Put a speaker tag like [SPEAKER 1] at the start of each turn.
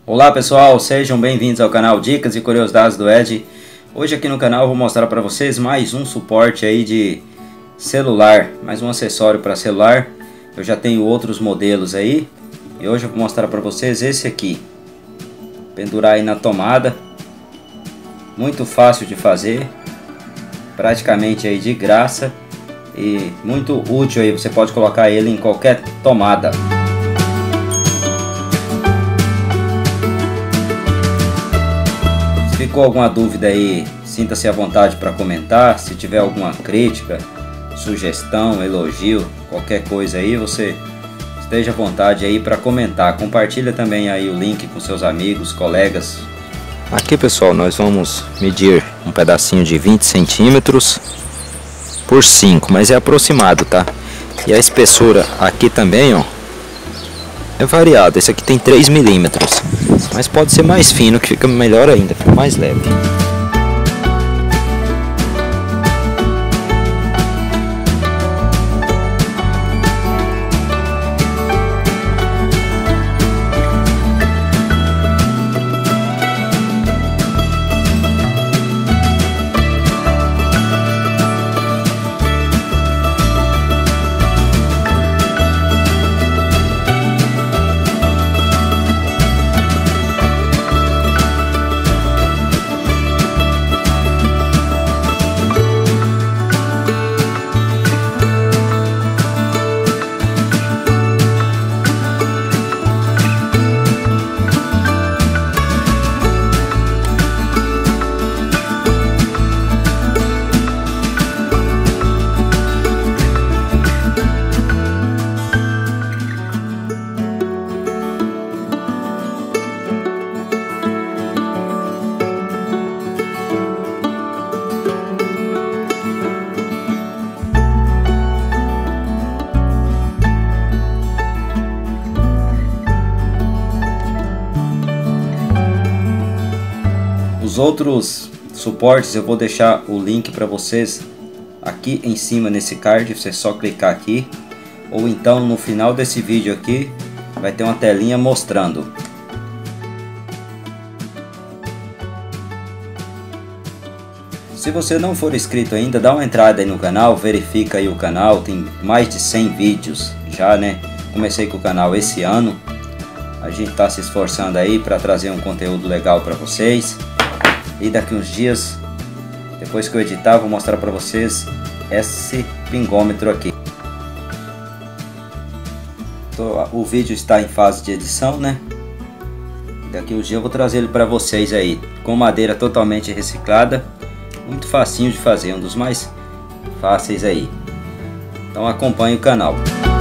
[SPEAKER 1] Olá pessoal, sejam bem-vindos ao canal Dicas e Curiosidades do Ed. Hoje aqui no canal eu vou mostrar para vocês mais um suporte aí de celular, mais um acessório para celular. Eu já tenho outros modelos aí e hoje eu vou mostrar para vocês esse aqui. Pendurar aí na tomada, muito fácil de fazer, praticamente aí de graça e muito útil aí, você pode colocar ele em qualquer tomada. Se ficou alguma dúvida aí, sinta-se à vontade para comentar. Se tiver alguma crítica, sugestão, elogio, qualquer coisa aí, você esteja à vontade aí para comentar. Compartilha também aí o link com seus amigos, colegas. Aqui pessoal, nós vamos medir um pedacinho de 20 centímetros por 5, mas é aproximado, tá? E a espessura aqui também, ó, é variado. Esse aqui tem 3 milímetros, mas pode ser mais fino, que fica melhor ainda, fica mais leve. Os outros suportes eu vou deixar o link para vocês aqui em cima nesse card, você só clicar aqui, ou então no final desse vídeo aqui vai ter uma telinha mostrando. Se você não for inscrito ainda, dá uma entrada aí no canal, verifica aí o canal, tem mais de 100 vídeos já, né? Comecei com o canal esse ano, a gente está se esforçando aí para trazer um conteúdo legal para vocês. E daqui uns dias, depois que eu editar, vou mostrar para vocês esse pingômetro aqui. O vídeo está em fase de edição, né? Daqui uns dias eu vou trazer ele para vocês aí, com madeira totalmente reciclada. Muito facinho de fazer, um dos mais fáceis aí. Então acompanhe o canal.